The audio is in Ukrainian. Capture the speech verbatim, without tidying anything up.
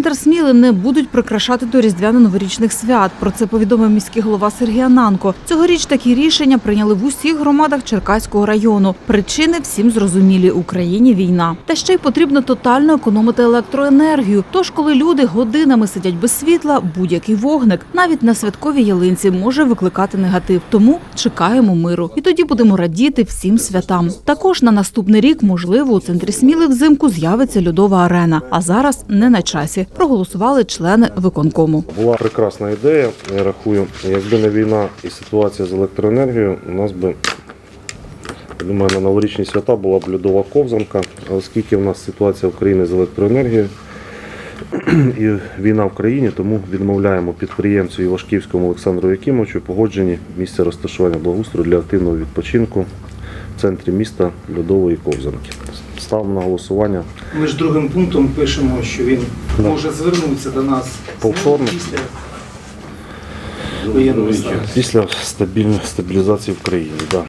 Центр Сміли не будуть прикрашати до різдвяно-новорічних свят. Про це повідомив міський голова Сергій Ананко. Цьогоріч такі рішення прийняли в усіх громадах Черкаського району. Причини всім зрозумілі – у країні війна. Та ще й потрібно тотально економити електроенергію. Тож, коли люди годинами сидять без світла, будь-який вогник, навіть на святковій ялинці, може викликати негатив. Тому чекаємо миру. І тоді будемо радіти всім святам. Також на наступний рік, можливо, у центрі Сміли взимку з'явиться льодова арена. А зараз не на часі. Проголосували члени виконкому. Була прекрасна ідея, я рахую, якби не війна і ситуація з електроенергією, у нас би, я думаю, на новорічні свята була б льодова ковзанка, а оскільки в нас ситуація в країні з електроенергією і війна в країні, тому відмовляємо підприємцю Івашківському Олександру Якимовичу погоджені місця розташування благоустрою для активного відпочинку в центрі міста льодової ковзанки. Ставимо на голосування. Ми ж другим пунктом пишемо, що він може звернутися до нас повторно після воєнного стану. Після стабілізації в країні, так.